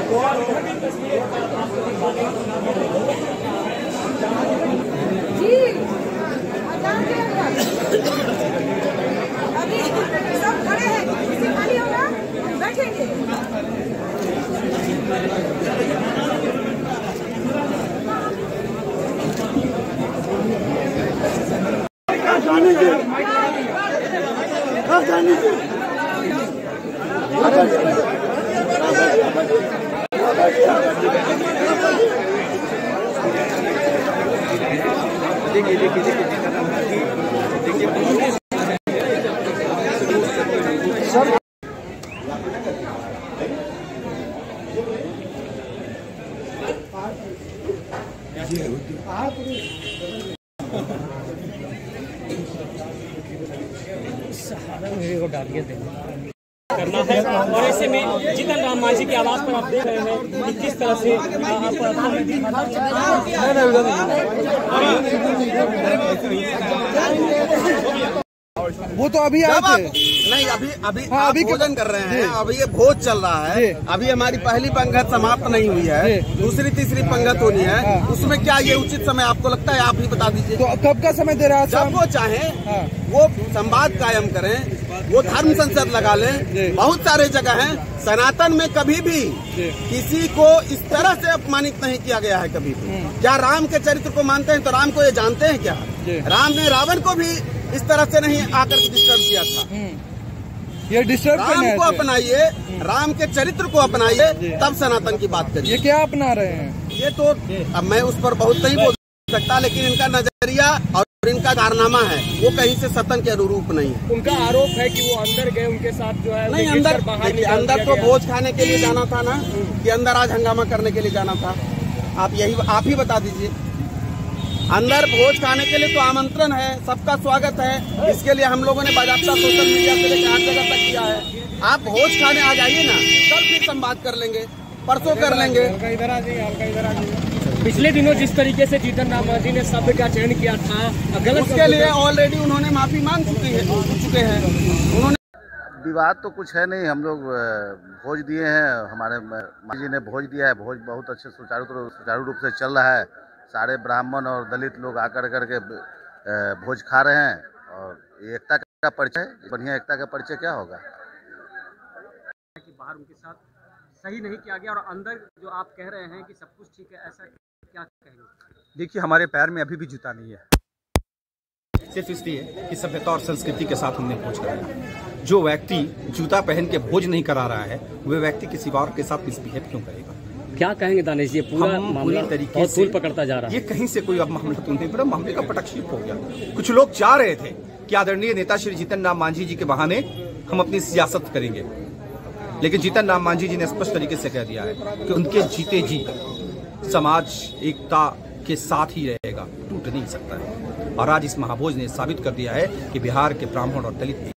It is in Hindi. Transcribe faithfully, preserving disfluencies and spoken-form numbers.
अभी सब खड़े हैं, किसी खाली होगा बैठेंगे। जाने के कहाँ जाने के देखिए देखिए देखिए देखिए सर मेरे को डाल के करना है। और ऐसे में जीतन राम मांझी की आवाज पर आप देख रहे हैं कि किस तरह से वो तो अभी आए थे। नहीं अभी अभी हाँ, आप अभी भोजन कर रहे हैं, अभी ये भोज चल रहा है। अभी हमारी पहली पंगत समाप्त नहीं हुई है, दूसरी तीसरी पंगत होनी है। हाँ। उसमें क्या ये उचित समय आपको लगता है? आप ही बता दीजिए। तो कब का समय दे रहा है? जब वो चाहे हाँ। वो संवाद कायम करें, वो धर्म संसद लगा लें। बहुत सारे जगह हैं। सनातन में कभी भी किसी को इस तरह से अपमानित नहीं किया गया है कभी भी। क्या राम के चरित्र को मानते हैं तो राम को ये जानते हैं क्या? राम ने रावण को भी इस तरह से नहीं आकर डिस्टर्ब किया था। ये डिस्टर्ब राम को अपनाइए, राम के चरित्र को अपनाइए, तब सनातन की बात करिए। ये क्या अपना रहे हैं? ये तो अब मैं उस पर बहुत नहीं बोल सकता, लेकिन इनका नजरिया और इनका कारनामा है वो कहीं से सतन के अनुरूप नहीं है। उनका आरोप है कि वो अंदर गए, उनके साथ जो है नहीं अंदर अंदर तो भोज खाने के लिए जाना था ना, कि अंदर आज हंगामा करने के लिए जाना था? आप यही आप ही बता दीजिए। अंदर भोज खाने के लिए तो आमंत्रण है, सबका स्वागत है। इसके लिए हम लोगों ने बाकायदा सोशल मीडिया से लेकर हर जगह तक किया है। आप भोज खाने आ जाइए ना, कल फिर संवाद कर लेंगे, परसों कर लेंगे। इधर आ जाइए, हल्का इधर आ जाइए। पिछले दिनों जिस तरीके से जीतन राम मांझी ने शब्द का चयन किया था गलत, उसके लिए ऑलरेडी उन्होंने माफी मांग चुकी है चुके हैं उन्होंने। विवाद तो कुछ है नहीं, हम लोग भोज दिए हैं, हमारे मांझी जी ने भोज दिया है। भोज बहुत अच्छे सुचारू सुचारू रूप से चल रहा है। सारे ब्राह्मण और दलित लोग आकर करके भोज खा रहे हैं और एकता का परिचय, बढ़िया एकता का परिचय क्या होगा? कि बाहर उनके साथ सही नहीं किया गया और अंदर जो आप कह रहे हैं कि सब कुछ ठीक है, ऐसा क्या कहेंगे? देखिए, हमारे पैर में अभी भी जूता नहीं है। सिर्फ इसलिए कि सभ्यता और संस्कृति के साथ हमने भोज कराया। जो व्यक्ति जूता पहन के भोज नहीं करा रहा है, वह व्यक्ति किसी और के साथ मिसबिहेव क्यों करेगा? क्या कहेंगे दानिश जी? पूरा पूरी तरीके से पकड़ता जा रहा है। ये कहीं से कोई अब मामला तो नहीं पड़ा, मामले का पटक्षेप हो गया। कुछ लोग चाह रहे थे कि आदरणीय नेता श्री जीतन राम मांझी जी के बहाने हम अपनी सियासत करेंगे, लेकिन जीतन राम मांझी जी ने स्पष्ट तरीके से कह दिया है कि उनके जीते जी समाज एकता के साथ ही रहेगा, टूट नहीं सकता है। और आज इस महाभोज ने साबित कर दिया है कि बिहार के ब्राह्मण और दलित